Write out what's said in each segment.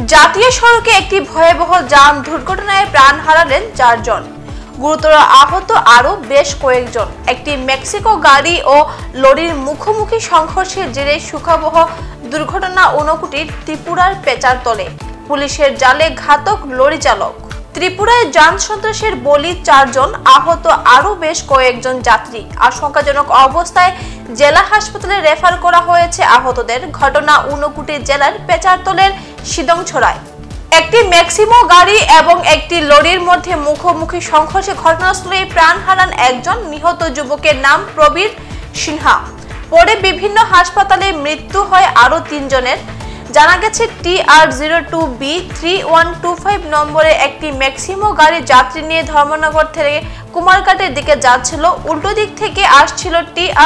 জাতীয় সড়কে একটি ভয়াবহ যান দুর্ঘটনায় প্রাণ হারালেন 4 জন। গুরুতর আহত আরো বেশ কয়েকজন। একটি মেক্সিকো গাড়ি ও লরির মুখোমুখি সংঘর্ষের জেরে সুখবহ দুর্ঘটনা ঊনকোটির ত্রিপুরার পেচারতলে। পুলিশের জালে ঘাতক লরি চালক। ত্রিপুরায় যান সন্ত্রাসের বলি 4 জন, আহত আরো বেশ কয়েকজন যাত্রী। আশঙ্কাজনক অবস্থায় জেলা হাসপাতালে রেফার করা হয়েছে আহতদের। ঘটনা ঊনকোটি জেলার পেচারতলের সিদংছড়ায়। একটি ম্যাক্সিমো গাড়ি এবং একটি লরির মধ্যে মুখোমুখি সংঘর্ষে ঘটনাস্থলে প্রাণ হারান একজন। নিহত যুবকের নাম প্রবীর সিনহা। পরে বিভিন্ন হাসপাতালে মৃত্যু হয় আরো 3 জনের। জানা গেছে TR02B3125 নম্বরের একটি ম্যাক্সিমো গাড়ি যাত্রী নিয়ে ধর্মনগর থেকে কুমারঘাটের দিকে যাচ্ছিল। উল্টো দিক থেকে আসছিল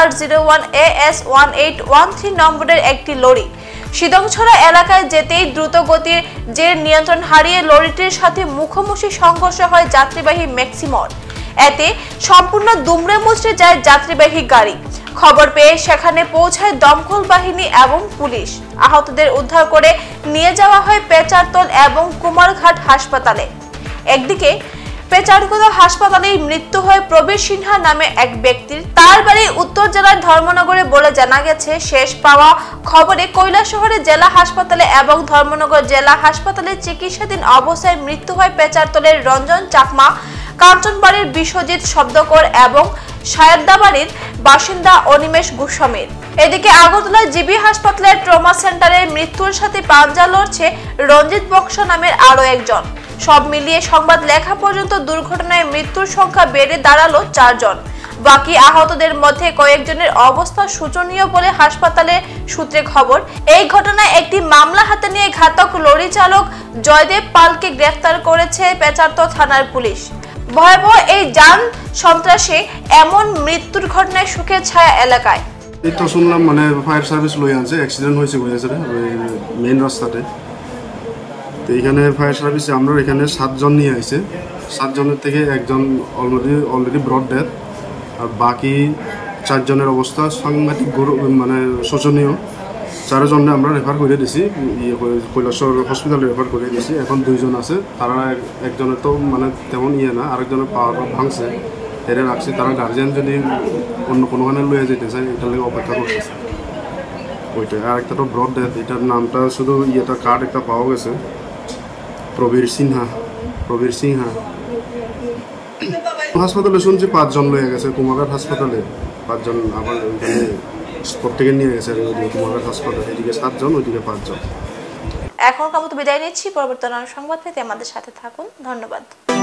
TR01AS1813 নম্বরের একটি লরি। সিদংছড়া এলাকায় যেতেই দ্রুত গতির যে নিয়ন্ত্রণ হারিয়ে লরিটির সাথে মুখোমুখি সংঘর্ষ হয় যাত্রীবাহী ম্যাক্সিমোর। এতে সম্পূর্ণ দুমড়ে মুচড়ে যায় যাত্রীবাহী গাড়ি। খবর পেয়ে সেখানে পৌঁছায় দমকল বাহিনী এবং পুলিশ। আহতদের উদ্ধার করে নিয়ে যাওয়া হয় পেচারতল এবং কুমারঘাট হাসপাতালে। একদিকে পেচারতল হাসপাতালেই মৃত্যু হয় প্রবীর সিনহা নামে এক ব্যক্তির। তার বাড়ি উত্তর জেলার ধর্মনগরে বলে জানা গেছে। শেষ পাওয়া খবরে কৈলাসহরের জেলা হাসপাতালে এবং ধর্মনগর জেলা হাসপাতালে চিকিৎসাধীন অবস্থায় মৃত্যু হয় পেচারতলের রঞ্জন চাকমা, কাঞ্চনবাড়ির বিশ্বজিৎ শব্দকর এবং সায়দাবাড়ির বাসিন্দা অনিমেষ গোস্বামীর। এদিকে আগরতলা জিবি হাসপাতালের ট্রমা সেন্টারে মৃত্যুর সাথে পাঞ্জা লড়ছে রঞ্জিত বক্সা নামের আরো একজন। সব মিলিয়ে সংবাদ লেখা পর্যন্ত দুর্ঘটনায় মৃত্যুর সংখ্যা বেড়ে দাঁড়ালো 4 জন। বাকি আহতদের মধ্যে কয়েকজনের অবস্থা শোচনীয় বলে হাসপাতালের সূত্রে খবর। এই ঘটনায় একটি মামলা হাতে নিয়ে ঘাতক লরি চালক জয়দেব পালকে গ্রেফতার করেছে পেচারতল থানার পুলিশ। ভয়াবহ এই যান সন্ত্রাসে এমন মৃত্যুর ঘটনায় সুখের ছায়া এলাকায়। এই তো শুনলাম মানে ফায়ার সার্ভিস লই আনছে, অ্যাক্সিডেন্ট হয়েছে মেইন রাস্তাতে। তো এখানে ফায়ার সার্ভিসে আমরা এখানে 7 জন নিয়ে আসছে। 7 জনের থেকে একজন অলরেডি ব্রড ডেথ, আর বাকি 4 জনের অবস্থা সাংঘাতিক মানে শোচনীয়। 4 জনে আমরা রেফার করে দিছি, কৈলাসহর হসপিটালে রেফার করে দিছি। এখন 2 জন আছে, তারা একজনের তো মানে তেমন না, আরেকজনের পা ভাঙছে, হেরে রাখছে। তারা গার্জিয়ান যদি অন্য কোনোখানে লইয়া যেতে চায় এটার লাগে অপেক্ষা করতেছে ওইটা। আর একটা তো ব্রড ডেথ, এটার নামটা শুধু কার্ড একটা পাওয়া গেছে, প্রবীর সিনহা। হাসপাতালে শুনছি 5 জন লইয়া গেছে কুমারঘাট হাসপাতালে, 5 জন আবার ওইখানে স্পট থেকে নিয়ে গেছে কুমারঘাট হাসপাতালে। এদিকে 7 জন, ওইদিকে 5 জন। এখন মতো বিদায় নিচ্ছি। পরবর্তী সংবাদ পেতে আমাদের সাথে থাকুন। ধন্যবাদ।